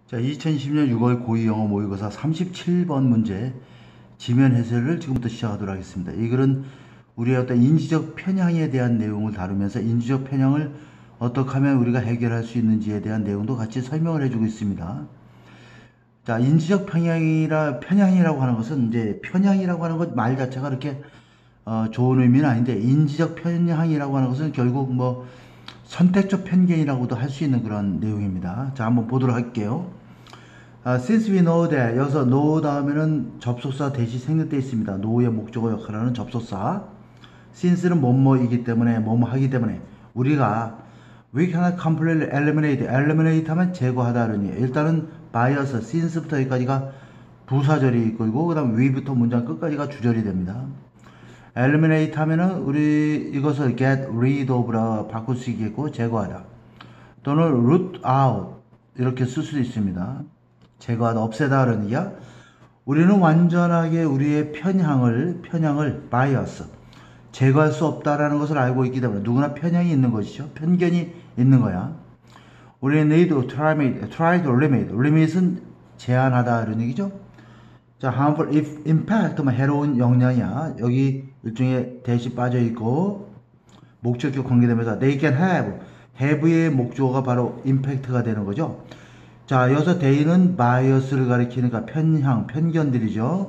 자, 2020년 6월 고2 영어 모의고사 37번 문제 지면 해설을 지금부터 시작하도록 하겠습니다. 이 글은 우리의 어떤 인지적 편향에 대한 내용을 다루면서 인지적 편향을 어떻게 하면 우리가 해결할 수 있는지에 대한 내용도 같이 설명을 해주고 있습니다. 자, 인지적 편향이라고 하는 것은 이제 편향이라고 하는 것 말 자체가 그렇게 좋은 의미는 아닌데, 인지적 편향이라고 하는 것은 결국 뭐 선택적 편견이라고도 할 수 있는 그런 내용입니다. 자, 한번 보도록 할게요. Since we know that, 여기서 know 다음에는 접속사 대시 생략되어 있습니다. know의 목적어 역할하는 접속사. since는 뭐뭐이기 때문에, 뭐뭐 하기 때문에, 우리가 we cannot completely eliminate 하면 제거하다는 얘기예요. 일단은 bias, since부터 여기까지가 부사절이 있고, 그 다음 we부터 문장 끝까지가 주절이 됩니다. eliminate 하면은 우리 이것을 get rid of라 바꿀 수 있겠고, 제거하다 또는 root out 이렇게 쓸 수도 있습니다. 제거하다, 없애다 그런 얘기야. 우리는 완전하게 우리의 편향을 bias, 제거할 수 없다라는 것을 알고 있기 때문에, 누구나 편향이 있는 것이죠. 편견이 있는 거야. 우리는 need to try to limit은 제한하다 이런 얘기죠. 자, harmful impact, 해로운 영향이야. 여기 일종의 대시 빠져 있고 목적격 관계되면서 they can have의 목적어가 바로 impact가 되는 거죠. 자, 여기서 they는 bias를 가리키니까 편향, 편견들이죠.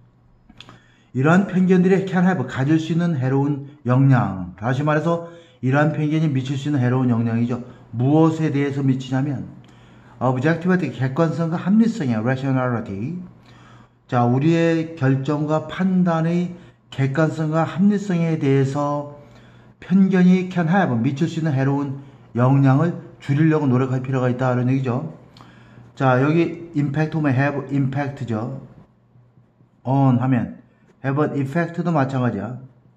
이러한 편견들이 can have, 가질 수 있는 해로운 영향. 다시 말해서 이러한 편견이 미칠 수 있는 해로운 영향이죠. 무엇에 대해서 미치냐면 objectivity, 객관성과 합리성이야. rationality. 자, 우리의 결정과 판단의 객관성과 합리성에 대해서 편견이 can have, 미칠 수 있는 해로운 영향을 줄이려고 노력할 필요가 있다 이런 얘기죠. 자, 여기 impact 오면 have impact죠. on 하면 have an effect도 마찬가지야.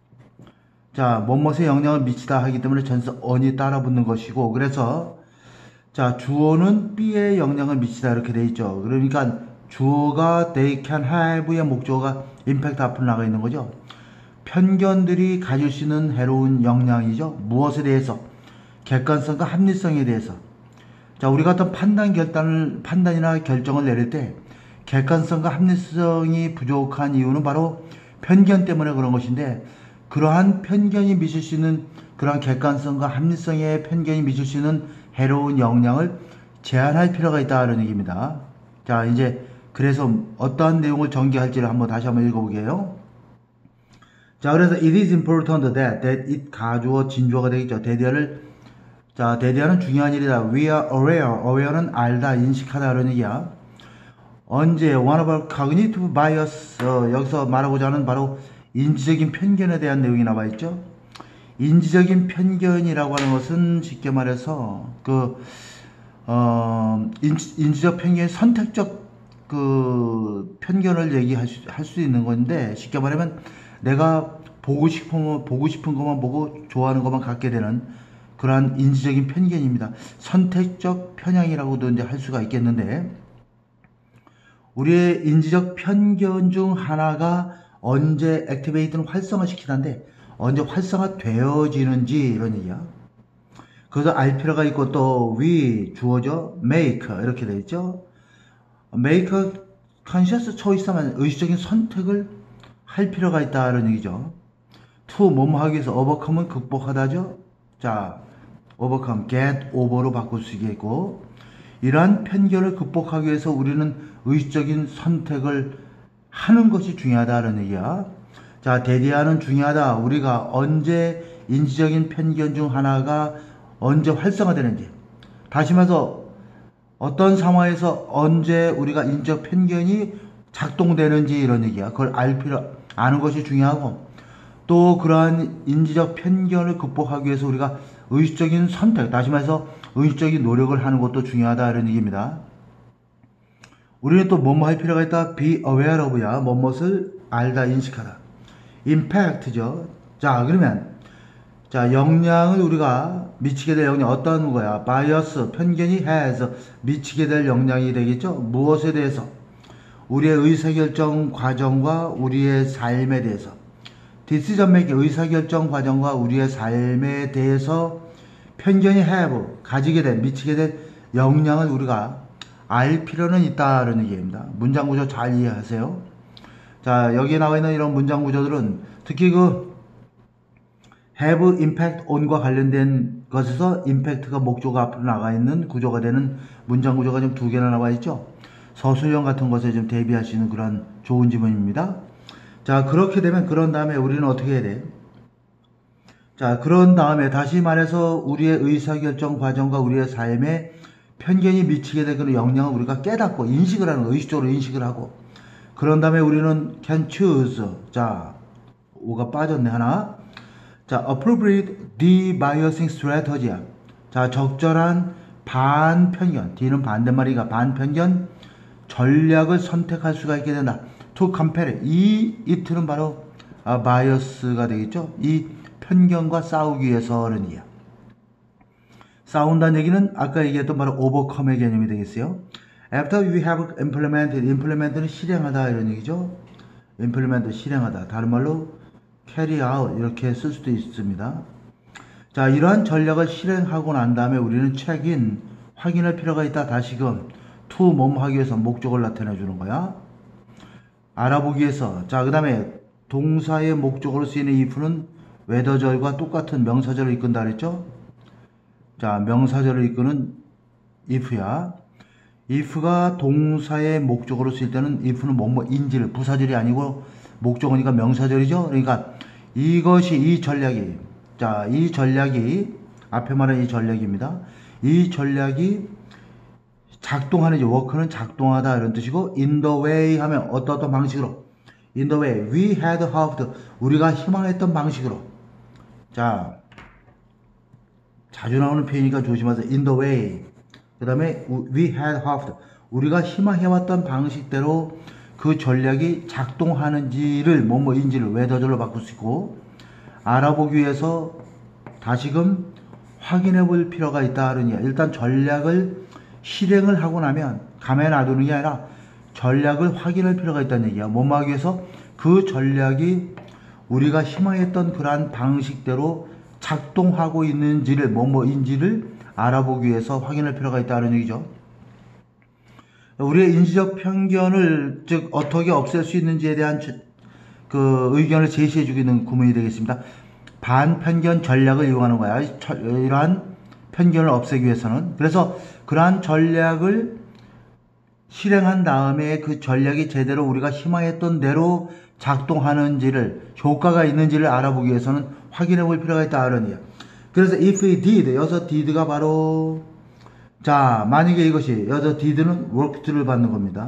자, 뭐뭇에 영향을 미치다 하기 때문에 전서 on이 따라 붙는 것이고, 그래서 자, 주어는 B에 영향을 미치다 이렇게 돼 있죠. 그러니까 주어가 they can have의 목적어가 impact 앞으로 나가 있는 거죠. 편견들이 가질 수 있는 해로운 영향이죠. 무엇에 대해서? 객관성과 합리성에 대해서. 자, 우리가 어떤 판단이나 결정을 내릴 때 객관성과 합리성이 부족한 이유는 바로 편견 때문에 그런 것인데, 그러한 편견이 미칠 수 있는, 그러한 객관성과 합리성의 편견이 미칠 수 있는 해로운 영향을 제한할 필요가 있다는 얘기입니다. 자, 이제 그래서 어떠한 내용을 전개할지를 다시 한번 읽어보게요. 자, 그래서 it is important that it 가주어 진주어가 되겠죠. 대디어는 중요한 일이다. we are aware는 알다, 인식하다 그런 얘기야. 언제 one of our cognitive bias, 여기서 말하고자 하는 바로 인지적인 편견에 대한 내용이 나와 있죠. 인지적인 편견이라고 하는 것은 쉽게 말해서 인지적 편견, 선택적 편견을 얘기할 수 있는 건데, 쉽게 말하면 내가 보고 싶은 것만 보고 좋아하는 것만 갖게 되는 그러한 인지적인 편견입니다. 선택적 편향이라고도 이제 할 수가 있겠는데, 우리의 인지적 편견 중 하나가 언제 액티베이트는 활성화시키는데 언제 활성화되어지는지 이런 얘기야. 그래서 알 필요가 있고, 또 we 주어죠. make 이렇게 되어 있죠. make conscious choice 하면 의식적인 선택을 할 필요가 있다는 얘기죠. to 뭐뭐 하기 위해서 overcome은 극복하다죠. 자, overcome, get over로 바꿀 수 있겠고, 이러한 편견을 극복하기 위해서 우리는 의식적인 선택을 하는 것이 중요하다는 얘기야. 자, 대디하는 중요하다. 우리가 언제 인지적인 편견 중 하나가 언제 활성화되는지, 다시 말해서 어떤 상황에서 언제 우리가 인지적 편견이 작동되는지 이런 얘기야. 그걸 아는 것이 중요하고, 또 그러한 인지적 편견을 극복하기 위해서 우리가 의식적인 선택, 다시 말해서 의식적인 노력을 하는 것도 중요하다 이런 얘기입니다. 우리는 또 뭐뭐 할 필요가 있다. be aware of야. 뭐뭇을 알다, 인식하다. impact죠. 자, 그러면 자, 영향을 우리가 미치게 될 영향 어떤 거야? bias, 편견이 has, 미치게 될 영향이 되겠죠. 무엇에 대해서? 우리의 의사결정 과정과 우리의 삶에 대해서. decision making, 의사결정 과정과 우리의 삶에 대해서 편견이 have, 가지게 될, 미치게 될 영향을 우리가 알 필요는 있다는 얘기입니다. 문장 구조 잘 이해하세요. 자, 여기에 나와 있는 이런 문장 구조들은 특히 그 have impact on과 관련된 것에서 impact가 목조가 앞으로 나가 있는 구조가 되는 문장 구조가 좀 두 개나 나와 있죠. 서술형 같은 것에 좀 대비할 수 있는 그런 좋은 지문입니다. 자, 그렇게 되면 그런 다음에 우리는 어떻게 해야 돼? 자, 그런 다음에 다시 말해서 우리의 의사결정 과정과 우리의 삶에 편견이 미치게 된 그런 영향을 우리가 깨닫고 인식을 하는 거예요. 의식적으로 인식을 하고. 그런 다음에 우리는 can choose. 자, 오가 빠졌네, 하나. 자, appropriate de-biasing strategy야. 자, 적절한 반편견. D는 반대말이가 반편견 전략을 선택할 수가 있게 된다. to compare. it는 바로 bias가 되겠죠. 이 편견과 싸우기 위해서는 이야. 싸운다는 얘기는 아까 얘기했던 바로 overcome의 개념이 되겠어요. After we have implemented, implement는 실행하다 이런 얘기죠. implement 실행하다. 다른 말로 carry out 이렇게 쓸 수도 있습니다. 자, 이러한 전략을 실행하고 난 다음에 우리는 check in 확인할 필요가 있다. 다시금 to 몸 하기 위해서 목적을 나타내 주는 거야. 알아보기 위해서. 자, 그 다음에 동사의 목적으로 쓰이는 if는 웨더절과 똑같은 명사절을 이끈다 그랬죠? 자, 명사절을 이끄는 if야. if가 동사의 목적으로 쓰일 때는 if는 뭐뭐인지를 부사절이 아니고 목적어니까 명사절이죠. 그러니까 이것이 이 전략이 자, 이 전략이 앞에 말한 이 전략입니다. 이 전략이 작동하는지 워크는 작동하다 이런 뜻이고 in the way 하면 어떤 방식으로 in the way we had hoped 우리가 희망했던 방식으로 자 자주 나오는 표현이니까 조심하세요. in the way 그 다음에 we had hoped 우리가 희망해왔던 방식대로 그 전략이 작동하는지를 뭐뭐인지를 웨더절로 바꿀 수 있고 알아보기 위해서 다시금 확인해 볼 필요가 있다 하느냐. 일단 전략을 실행을 하고 나면 가만히 놔두는 게 아니라 전략을 확인할 필요가 있다는 얘기야. 뭐뭐 하기 위해서 그 전략이 우리가 희망했던 그러한 방식대로 작동하고 있는지를 뭐뭐인지를 알아보기 위해서 확인할 필요가 있다는 얘기죠. 우리의 인지적 편견을 즉 어떻게 없앨 수 있는지에 대한 그 의견을 제시해 주고 있는 구문이 되겠습니다. 반편견 전략을 이용하는 거야. 이러한 편견을 없애기 위해서는. 그래서 그러한 전략을 실행한 다음에 그 전략이 제대로 우리가 희망했던 대로 작동하는지를 효과가 있는지를 알아보기 위해서는 확인해 볼 필요가 있다 하느니요. 그래서 if we did 여기서 did가 바로 자 만약에 이것이 여기서 did는 worked를 받는 겁니다.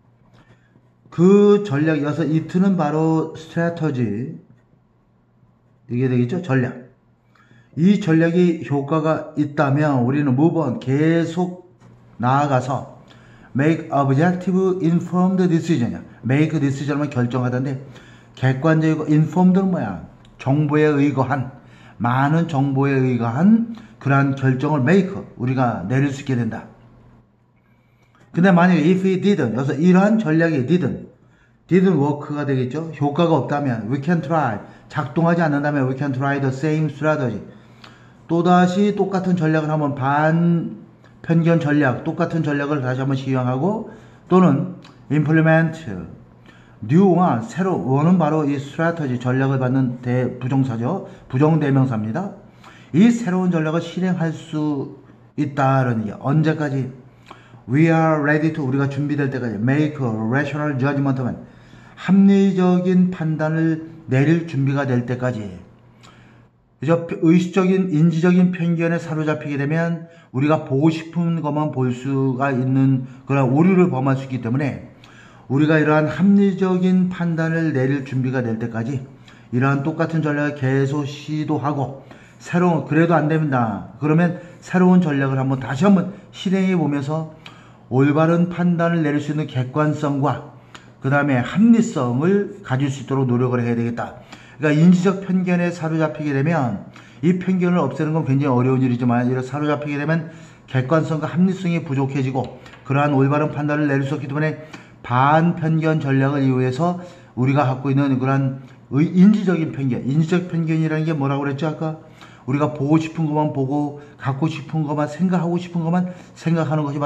그 전략 여기서 it는 바로 strategy 이게 되겠죠. 전략. 이 전략이 효과가 있다면 우리는 move on 계속 나아가서 make objective informed decision이야. make decision은 결정하던데 객관적이고 informed는 뭐야? 정보에 의거한 많은 정보에 의거한 그러한 결정을 make 우리가 내릴 수 있게 된다. 근데 만약에 if we didn't 여기서 이러한 전략이 didn't work가 되겠죠. 효과가 없다면 we can try 작동하지 않는다면 we can try the same strategy 또다시 똑같은 전략을 한번 반편견 전략 똑같은 전략을 다시 한번 시행하고 또는 implement new와 새로 원은 바로 이 strategy 전략을 받는 부정사죠. 부정대명사입니다. 이 새로운 전략을 실행할 수 있다는 얘기. 언제까지? We are ready to 우리가 준비될 때까지 make a rational judgment 합리적인 판단을 내릴 준비가 될 때까지 그저 의식적인 인지적인 편견에 사로잡히게 되면 우리가 보고 싶은 것만 볼 수가 있는 그런 오류를 범할 수 있기 때문에 우리가 이러한 합리적인 판단을 내릴 준비가 될 때까지 이러한 똑같은 전략을 계속 시도하고 새로운 그래도 안 됩니다. 그러면 새로운 전략을 다시 한번 실행해 보면서 올바른 판단을 내릴 수 있는 객관성과 그 다음에 합리성을 가질 수 있도록 노력을 해야 되겠다. 그러니까 인지적 편견에 사로잡히게 되면 이 편견을 없애는 건 굉장히 어려운 일이지만 이렇게 사로잡히게 되면 객관성과 합리성이 부족해지고 그러한 올바른 판단을 내릴 수 없기 때문에 반편견 전략을 이용해서 우리가 갖고 있는 그러한 인지적인 편견, 인지적 편견이라는 게 뭐라고 그랬죠 아까? 우리가 보고 싶은 것만 보고 갖고 싶은 것만 생각하고 싶은 것만 생각하는 것이 바로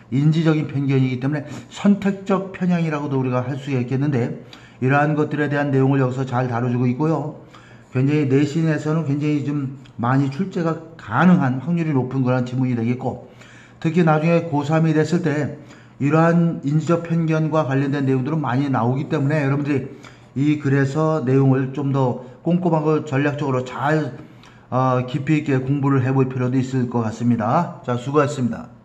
인지적인 편견이기 때문에 선택적 편향이라고도 우리가 할 수 있겠는데, 이러한 것들에 대한 내용을 여기서 잘 다뤄주고 있고요. 굉장히 내신에서는 굉장히 좀 많이 출제가 가능한 확률이 높은 그런 지문이 되겠고, 특히 나중에 고3이 됐을 때 이러한 인지적 편견과 관련된 내용들은 많이 나오기 때문에 여러분들이 이 글에서 내용을 좀 더 꼼꼼하고 전략적으로 잘 깊이 있게 공부를 해볼 필요도 있을 것 같습니다. 자, 수고하셨습니다.